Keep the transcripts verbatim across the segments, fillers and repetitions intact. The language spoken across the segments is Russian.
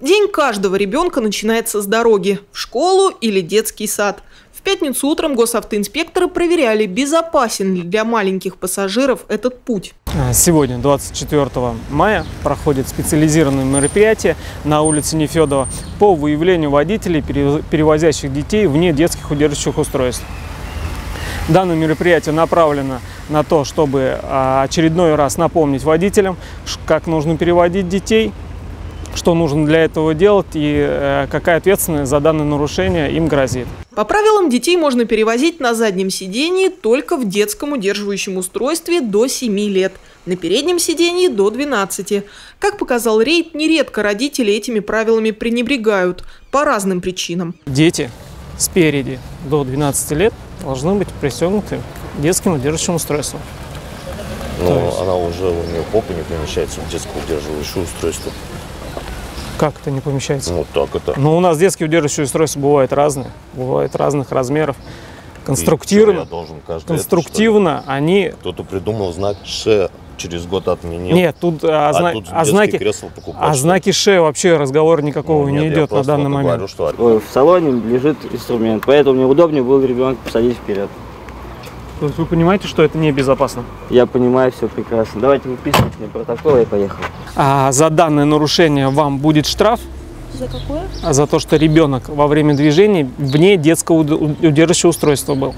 День каждого ребенка начинается с дороги – в школу или детский сад. В пятницу утром госавтоинспекторы проверяли, безопасен ли для маленьких пассажиров этот путь. Сегодня, двадцать четвёртого мая, проходит специализированное мероприятие на улице Нефедова по выявлению водителей, перевозящих детей вне детских удерживающих устройств. Данное мероприятие направлено на то, чтобы очередной раз напомнить водителям, как нужно переводить детей, что нужно для этого делать и какая ответственность за данное нарушение им грозит. По правилам, детей можно перевозить на заднем сидении только в детском удерживающем устройстве до семи лет, на переднем сидении до двенадцати. Как показал рейд, нередко родители этими правилами пренебрегают по разным причинам. Дети спереди до двенадцати лет должны быть пристегнуты детским удерживающим устройством. Но есть... она уже, у нее попа не помещается в детское удерживающее устройство. Как это не помещается? Ну так это. Но у нас детские удерживающие устройства бывают разные, бывают разных размеров. Конструктивно, конструктивно они... Кто-то придумал знак Ш, через год отменил. Нет, тут, а, а зна... тут а знаки, а знаки Ш вообще разговора никакого ну, нет, не идет на данный момент. Говорю, что... В салоне лежит инструмент, поэтому мне удобнее было ребенка посадить вперед. То есть вы понимаете, что это небезопасно? Я понимаю, все прекрасно. Давайте выписывайте мне протокол, я поехал. А за данное нарушение вам будет штраф. За какое? А за то, что ребенок во время движения вне детского удерживающего устройства был.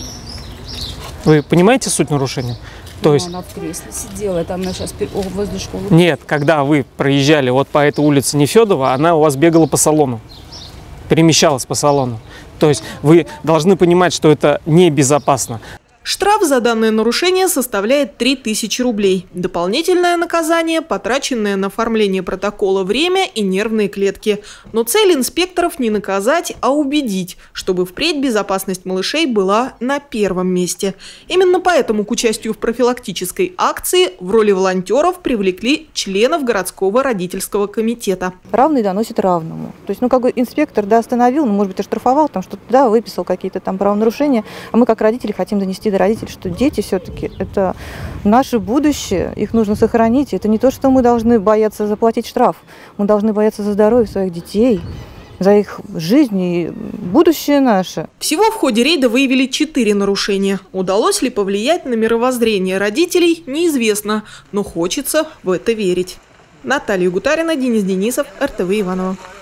Вы понимаете суть нарушения? То есть... Она в кресле сидела, это она сейчас возле школы. Нет, когда вы проезжали вот по этой улице Нефедова, она у вас бегала по салону, перемещалась по салону. То есть вы должны понимать, что это небезопасно. Штраф за данное нарушение составляет три тысячи рублей. Дополнительное наказание, потраченное на оформление протокола время и нервные клетки. Но цель инспекторов не наказать, а убедить, чтобы впредь безопасность малышей была на первом месте. Именно поэтому к участию в профилактической акции в роли волонтеров привлекли членов городского родительского комитета. Равный доносит равному. То есть, ну, как бы инспектор, да, остановил, ну, может быть, оштрафовал, там что-то, да, выписал какие-то там правонарушения, а мы, как родители, хотим донести до родителей, что дети все-таки это наше будущее, их нужно сохранить. Это не то, что мы должны бояться заплатить штраф. Мы должны бояться за здоровье своих детей, за их жизнь и будущее наше. Всего в ходе рейда выявили четыре нарушения. Удалось ли повлиять на мировоззрение родителей, неизвестно, но хочется в это верить. Наталья Гутарина, Денис Денисов, эр тэ вэ Иваново.